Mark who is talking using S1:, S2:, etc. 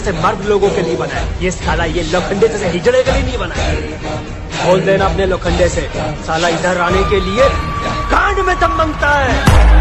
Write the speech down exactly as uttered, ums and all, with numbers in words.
S1: जैसे मर्द लोगों के लिए बना है। ये साला ये लोखंडे जैसे हिजड़े के लिए नहीं बना है। बोल देना अपने लोखंडे से, साला इधर आने के लिए कांड में दम मांगता है।